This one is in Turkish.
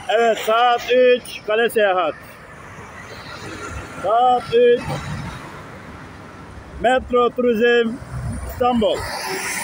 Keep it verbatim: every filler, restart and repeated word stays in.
Evet, saat üç, Kale Seyahat. Saat üç, Metro Turizm İstanbul.